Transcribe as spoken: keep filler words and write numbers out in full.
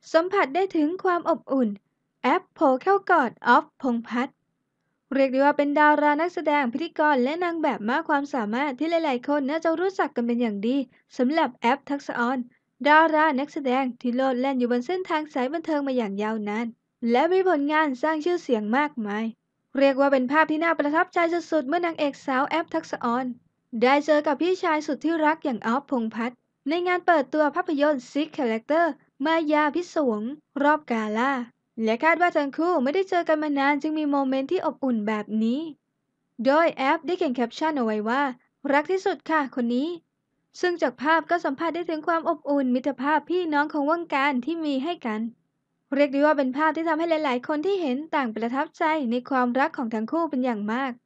สัมผัสได้ถึงความอบอุ่นแอปโผล่เข้ากอดออฟพงษ์พัฒน์ เรียกได้ว่าเป็นดารานักแสดงพิธีกรและนางแบบมากความสามารถที่หลายๆคนน่าจะรู้จักกันเป็นอย่างดีสำหรับแอปทักษะออนดารานักแสดงที่โลดแล่นอยู่บนเส้นทางสายบันเทิงมาอย่างยาวนานและมีผลงานสร้างชื่อเสียงมากมายเรียกว่าเป็นภาพที่น่าประทับใจสุดๆเมื่อนางเอกสาวแอปทักษะออนได้เจอกับพี่ชายสุดที่รักอย่างออฟพงษ์พัฒน์ในงานเปิดตัวภาพยนตร์ซิกคาแรคเตอร์มายาพิศวงรอบกาล่า และคาดว่าทั้งคู่ไม่ได้เจอกันมานานจึงมีโมเมนต์ที่อบอุ่นแบบนี้ โดยแอปได้เขียนแคปชั่นเอาไว้ว่ารักที่สุดค่ะคนนี้ ซึ่งจากภาพก็สัมผัสได้ถึงความอบอุ่นมิตรภาพพี่น้องของวงการที่มีให้กัน เรียกได้ว่าเป็นภาพที่ทำให้หลายๆคนที่เห็นต่างประทับใจในความรักของทั้งคู่เป็นอย่างมาก